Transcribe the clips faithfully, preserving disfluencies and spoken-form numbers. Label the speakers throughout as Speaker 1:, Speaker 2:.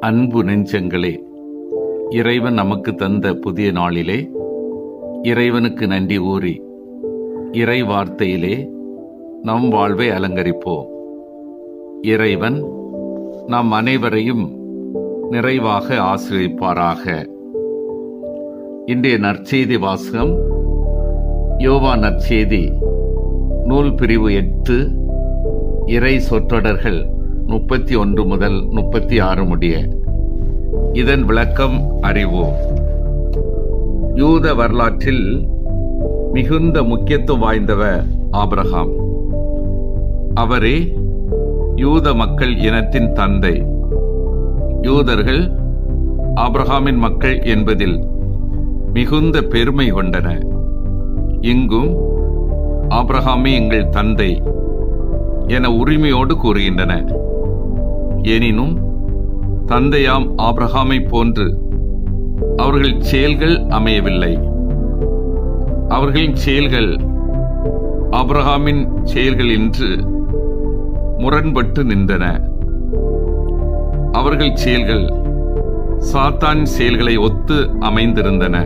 Speaker 1: அன்பு நெஞ்சங்களே, இறைவன் நமக்கு தந்த புதிய நாளிலே இறைவனுக்கு நன்றி கூறி இறை வார்த்தையிலே நம் வாழ்வை அலங்கரிப்போம். இறைவன் நம் அனைவரையும் நிறைவாக ஆசீர்வதிப்பாராக. இன்றைய நற்செய்தி வாசகம் யோவான் நற்செய்தி நூல் பிரிவு எட்டு, இறை சொற்றொடர்கள் முப்பத்தி ஒன்று முதல் முப்பத்தி ஆறு முடிய. இதன் விளக்கம் அறிவோம். யூத வரலாற்றில் மிகுந்த முக்கியத்துவம் வாய்ந்தவர் ஆபிரகாம். அவரே யூத மக்கள் இனத்தின் தந்தை. யூதர்கள் ஆபிரகாமின் மக்கள் என்பதில் மிகுந்த பெருமை கொண்டனர். இங்கும் ஆபிரகாமே எங்கள் தந்தை என உரிமையோடு கூறுகின்றன. எனினும் தந்தையாம் ஆபிரகாமை போன்று அவர்கள் செயல்கள் அமையவில்லை. அவர்களின் செயல்கள் ஆபிரகாமின் செயல்கள் என்று முரண்பட்டு நின்றன. அவர்கள் செயல்கள் சாத்தான் செயல்களை ஒத்து அமைந்திருந்தன.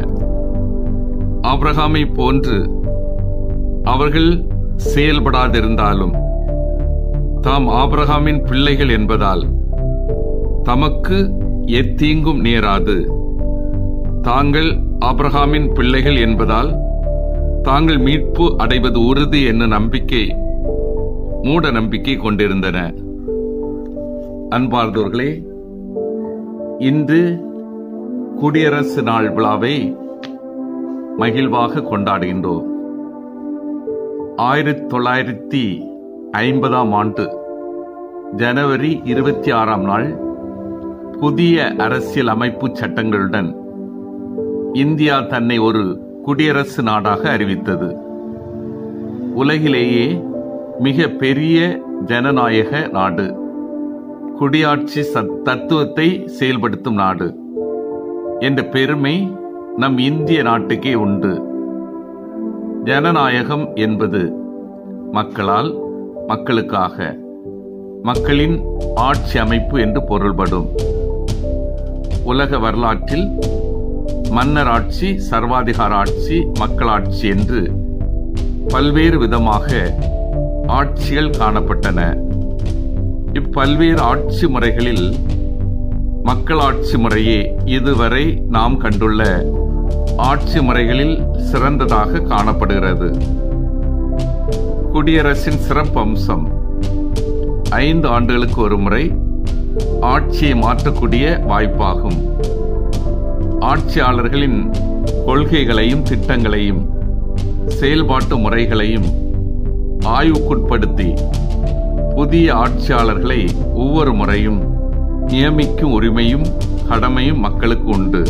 Speaker 1: ஆபிரகாமை போன்று அவர்கள் செயல்படாதிருந்தாலும் தாம் ஆபிரகாமின் பிள்ளைகள் என்பதால் தமக்கு எத்தீங்கும் நேராது. தாங்கள் ஆபிரகாமின் பிள்ளைகள் என்பதால் தாங்கள் மீட்பு அடைவது உறுதி என்ன நம்பிக்கை, மூட நம்பிக்கை கொண்டிருந்தன. அன்பார்ந்தவர்களே, இன்று குடியரசு நாள் விழாவை மகிழ்வாக கொண்டாடுகின்றோம். ஆயிரத்தி தொள்ளாயிரத்தி ஐம்பதாம் ஆண்டு ஜனவரி இருபத்தி ஆறாம் நாள் புதிய அரசியல் அமைப்பு சட்டங்களுடன் இந்தியா தன்னை ஒரு குடியரசு நாடாக அறிவித்தது. உலகிலேயே மிக பெரிய ஜனநாயக நாடு, குடியாட்சி தத்துவத்தை செயல்படுத்தும் நாடு என்ற பெருமை நம் இந்திய நாட்டுக்கே உண்டு. ஜனநாயகம் என்பது மக்களால் மக்களுக்காக மக்களின் ஆட்சி அமைப்பு என்று பொருள்படும். உலக வரலாற்றில் மன்னர் ஆட்சி, சர்வாதிகார ஆட்சி, மக்களாட்சி என்று பல்வேறு விதமாக ஆட்சிகள் காணப்பட்டன. இப்பல்வேறு ஆட்சி முறைகளில் மக்களாட்சி முறையே இதுவரை நாம் கண்டுள்ள ஆட்சி முறைகளில் சிறந்ததாக காணப்படுகிறது. குடியரசின் சிறப்பு அம்சம் ஐந்து ஆண்டுகளுக்கு ஒரு முறை ஆட்சியை மாற்றக்கூடிய வாய்ப்பாகும். ஆட்சியாளர்களின் கொள்கைகளையும் திட்டங்களையும் செயல்பாட்டு முறைகளையும் ஆய்வுக்குட்படுத்தி புதிய ஆட்சியாளர்களை ஒவ்வொரு முறையும் நியமிக்கும் உரிமையும் கடமையும் மக்களுக்கு உண்டு.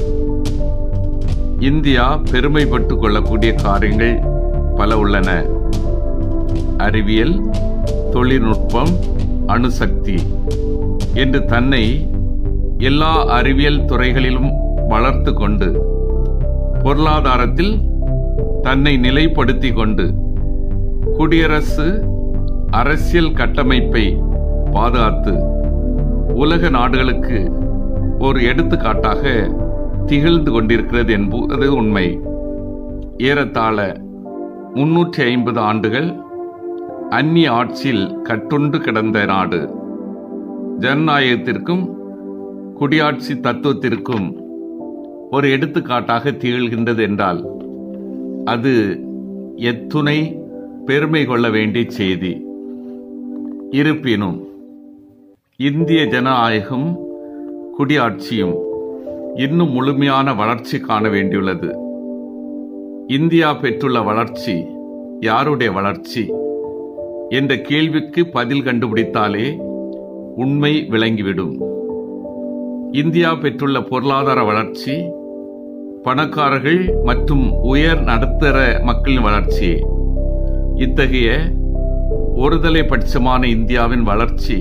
Speaker 1: இந்தியா பெருமைப்பட்டுக் கொள்ளக்கூடிய காரியங்கள் பல உள்ளன. அறிவியல், தொழில்நுட்பம், அணுசக்தி என்று தன்னை எல்லா அறிவியல் துறைகளிலும் வளர்த்து கொண்டு பொருளாதாரத்தில் தன்னை நிலைப்படுத்திக் கொண்டு குடியரசு அரசியல் கட்டமைப்பை பாதுகாத்து உலக நாடுகளுக்கு ஒரு எடுத்துக்காட்டாக திகழ்ந்து கொண்டிருக்கிறது என்பது உண்மை. ஏறத்தாழ முன்னூற்றி ஐம்பது ஆண்டுகள் அந்நிய ஆட்சியில் கட்டுண்டு கிடந்த நாடு ஜனநாயகத்திற்கும் குடியாட்சி தத்துவத்திற்கும் ஒரு எடுத்துக்காட்டாக திகழ்கின்றது என்றால் அது எத்துணை பெருமை கொள்ள வேண்டிய செய்தி. இருப்பினும் இந்திய ஜனநாயகம் குடியாட்சியும் இன்னும் முழுமையான வளர்ச்சி காண வேண்டியுள்ளது. இந்தியா பெற்றுள்ள வளர்ச்சி யாருடைய வளர்ச்சி என்ற கேள்விக்கு பதில் கண்டுபிடித்தாலே உண்மை விளங்கிவிடும். இந்தியா பெற்றுள்ள பொருளாதார வளர்ச்சி பணக்காரர்கள் மற்றும் உயர் நடுத்தர மக்களின் வளர்ச்சி. இத்தகைய ஒருதலை பட்சமான இந்தியாவின் வளர்ச்சி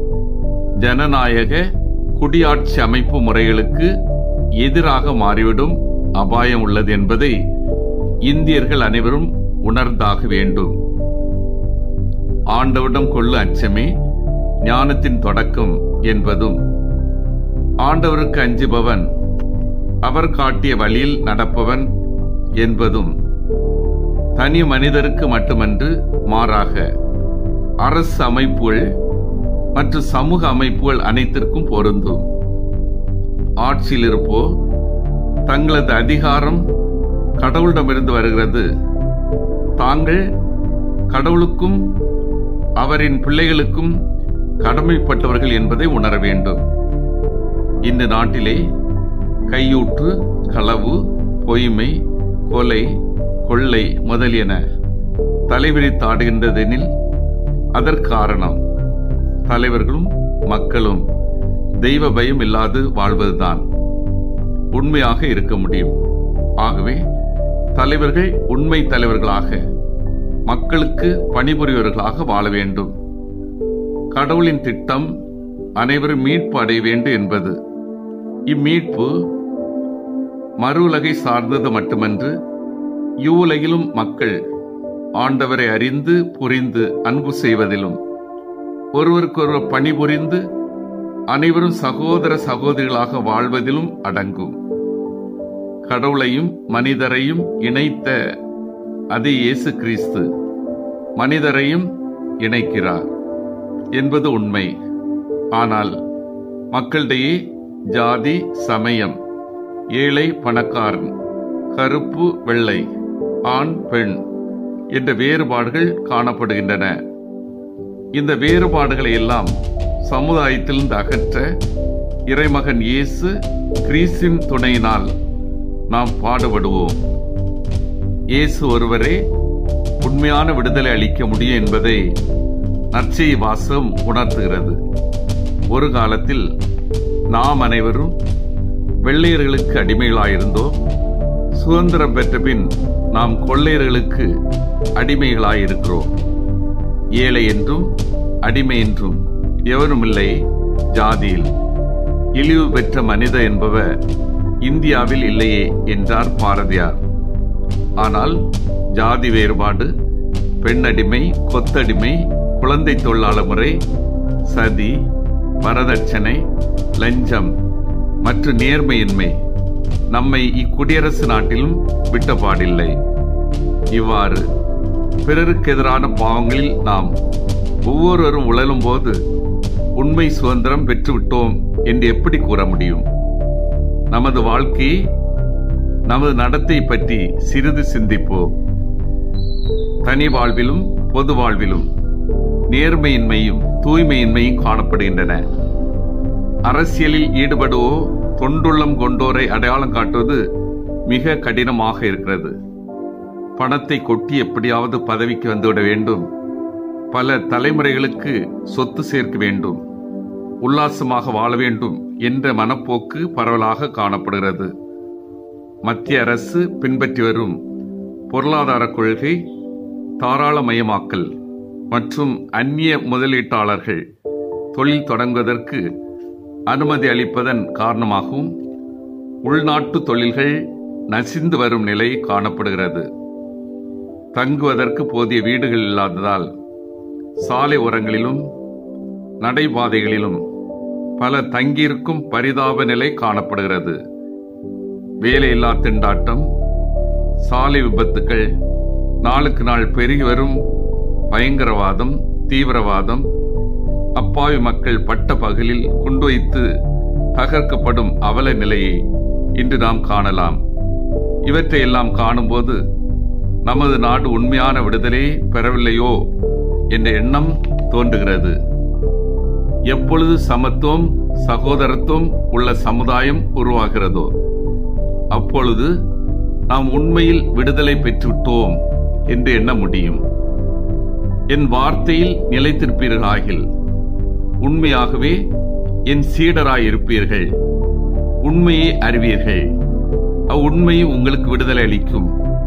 Speaker 1: ஜனநாயக குடியாட்சி அமைப்பு முறைகளுக்கு எதிராக மாறிவிடும் அபாயம் உள்ளது என்பதை இந்தியர்கள் அனைவரும் உணர்ந்தாக வேண்டும். ஆண்டவரிடம் கொள்ளு அச்சமே ஞானத்தின் தொடக்கம் என்பதும் ஆண்டவருக்கு அஞ்சுபவன் அவர் காட்டிய வழியில் நடப்பவன் என்பதும் தனி மனிதருக்கு மட்டுமன்று, மாறாக அரசு அமைப்புகள் மற்றும் சமூக அமைப்புகள் அனைத்திற்கும் பொருந்தும். ஆட்சியில் இருப்போ தங்களது அதிகாரம் கடவுளிடமிருந்து வருகிறது. தாங்கள் கடவுளுக்கும் அவரின் பிள்ளைகளுக்கும் கடமைப்பட்டவர்கள் என்பதை உணர வேண்டும். இந்த நாட்டிலே கையூற்று, களவு, பொய்மை, கொலை, கொள்ளை முதலியன தலைவிரித்தாடுகின்றதெனில் அதற்கு காரணம் தலைவர்களும் மக்களும் தெய்வ பயம் இல்லாது வாழ்வதுதான் உண்மையாக இருக்க முடியும். ஆகவே தலைவர்கள் உண்மை தலைவர்களாக, மக்களுக்கு பணிபுரியவர்களாக வாழ வேண்டும். கடவுளின் திட்டம் அனைவரும் மீட்பு அடைய வேண்டும் என்பது. இம்மீட்பு மறு உலகை சார்ந்தது மட்டுமன்று, இவ்வுலகிலும் மக்கள் ஆண்டவரை அறிந்து புரிந்து அன்பு செய்வதிலும் ஒருவருக்கொருவர் பணிபுரிந்து அனைவரும் சகோதர சகோதரிகளாக வாழ்வதிலும் அடங்கும். கடவுளையும் மனிதரையும் இணைத்த அதே இயேசு கிறிஸ்து மனிதரையும் இணைக்கிறார் என்பது உண்மை. ஆனால் மக்களிடையே ஜாதி, சமயம், ஏழை பணக்காரன், கருப்பு வெள்ளை, ஆண் பெண் என்ற வேறுபாடுகள் காணப்படுகின்றன. இந்த வேறுபாடுகளை எல்லாம் சமுதாயத்திலிருந்து அகற்ற இறைமகன் இயேசு கிறிஸ்துவின் துணையினால் நாம் பாடுபடுவோம். இயேசு ஒருவரே உண்மையான விடுதலை அளிக்க முடியும் என்பதை நற்செய்தி வாசகம் உணர்த்துகிறது. ஒரு காலத்தில் நாம் அனைவரும் வெள்ளையர்களுக்கு அடிமைகளாயிருந்தோம். சுதந்திரம் பெற்ற பின் நாம் கொள்ளையர்களுக்கு அடிமைகளாயிருக்கிறோம். ஏழை என்றும் அடிமை என்றும் எவனுமில்லை ஜாதியில். இழிவு பெற்ற மனித என்பவர் இந்தியாவில் இல்லையே என்றார் பாரதியார். ஆனால் ஜாதி வேறுபாடு, பெண்ணடிமை, கொத்தடிமை, குழந்தை தொழிலாளர் முறை, சதி, வரதட்சணை, லஞ்சம் மற்றும் நேர்மையின்மை நம்மை இக்குடியரசு நாட்டிலும் விட்டபாடில்லை. இவ்வாறு பிறருக்கு எதிரான பாவங்களில் நாம் ஒவ்வொருவரும் உழலும் போது உண்மை சுதந்திரம் பெற்றுவிட்டோம் என்று எப்படி கூற முடியும்? நமது வாழ்க்கையை, நமது நடத்தை பற்றி சிறிது சிந்திப்போம். தனி வாழ்விலும் பொது வாழ்விலும் நேர்மையின்மையும் தூய்மையின்மையும் காணப்படுகின்றன. அரசியலில் ஈடுபடுவோ தொண்டுள்ளம் கொண்டோரை அடையாளம் காட்டுவது மிக கடினமாக இருக்கிறது. பணத்தை கொட்டி எப்படியாவது பதவிக்கு வந்துவிட வேண்டும், பல தலைமுறைகளுக்கு சொத்து சேர்க்க வேண்டும், உல்லாசமாக வாழ வேண்டும் என்ற மனப்போக்கு பரவலாக காணப்படுகிறது. மத்திய அரசு பின்பற்றி வரும் பொருளாதார கொள்கை தாராளமயமாக்கல் மற்றும் அந்நிய முதலீட்டாளர்கள் தொழில் தொடங்குவதற்கு அனுமதி அளிப்பதன் காரணமாகவும் உள்நாட்டு தொழில்கள் நசிந்து வரும் நிலை காணப்படுகிறது. தங்குவதற்கு போதிய வீடுகள் இல்லாததால் சாலை ஓரங்களிலும் நடைபாதைகளிலும் பல தங்கியிருக்கும் பரிதாப நிலை காணப்படுகிறது. வேலையில்லா திண்டாட்டம், சாலை விபத்துக்கள், நாளுக்கு நாள் பெருகி வரும் பயங்கரவாதம், தீவிரவாதம், அப்பாவி மக்கள் பட்ட பகலில் குண்டு வைத்து தகர்க்கப்படும் அவல நிலையை இன்று நாம் காணலாம். இவற்றையெல்லாம் காணும்போது நமது நாடு உண்மையான விடுதலை பெறவில்லையோ என்ற எண்ணம் தோன்றுகிறது. எப்பொழுது சமத்துவம், சகோதரத்துவம் உள்ள சமுதாயம் உருவாகிறதோ அப்பொழுது நாம் உண்மையில் விடுதலை பெற்றுவிட்டோம் என்று எண்ண முடியும். என் வார்த்தையில் நிலைத்திருப்பீர்களாகில் உண்மையாகவே என் சீடராயிருப்பீர்கள், உண்மையை அறிவீர்கள், அவ்வுண்மை உங்களுக்கு விடுதலை அளிக்கும்.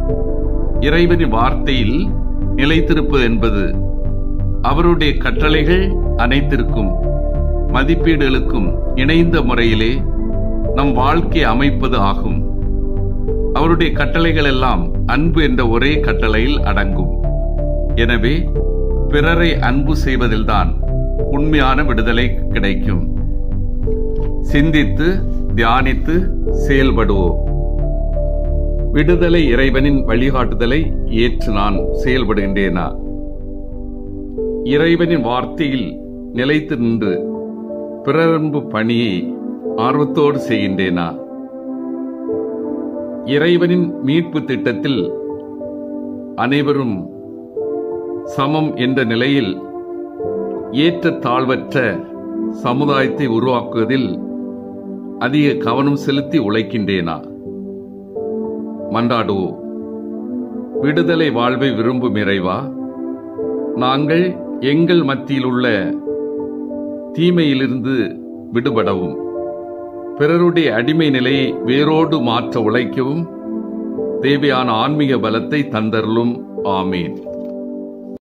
Speaker 1: இறைவனின் வார்த்தையில் நிலைத்திருப்பது என்பது அவருடைய கட்டளைகள் அனைத்திற்கும் மதிப்பீடுகளுக்கும் இணைந்த முறையிலே நம் வாழ்க்கையை அமைப்பது ஆகும். அவருடைய கட்டளைகள் எல்லாம் அன்பு என்ற ஒரே கட்டளையில் அடங்கும். எனவே பிறரை அன்பு செய்வதில்தான் உண்மையான விடுதலை கிடைக்கும். சிந்தித்து தியானித்து செயல்படுவோம். விடுதலை இறைவனின் வழிகாட்டுதலை ஏற்று நான் செயல்படுகின்றேனா? இறைவனின் வார்த்தையில் நிலைத்து நின்று பிறரன்பு பணியை ஆர்வத்தோடு செய்கின்றேனா? இறைவனின் மீட்பு திட்டத்தில் அனைவரும் சமம் என்ற நிலையில் ஏற்ற தாழ்வற்ற சமுதாயத்தை உருவாக்குவதில் அதிக கவனம் செலுத்தி உழைக்கின்றேனா? மன்றாடுவோம். விடுதலை வாழ்வை விரும்பும் இறைவா, நாங்கள் எங்கள் மத்தியில் உள்ள தீமையிலிருந்து விடுபடவும் பிறருடைய அடிமை நிலையை வேரோடு மாற்ற உழைக்கவும் தேவையான ஆன்மீக பலத்தை தந்தருளும். ஆமீன்.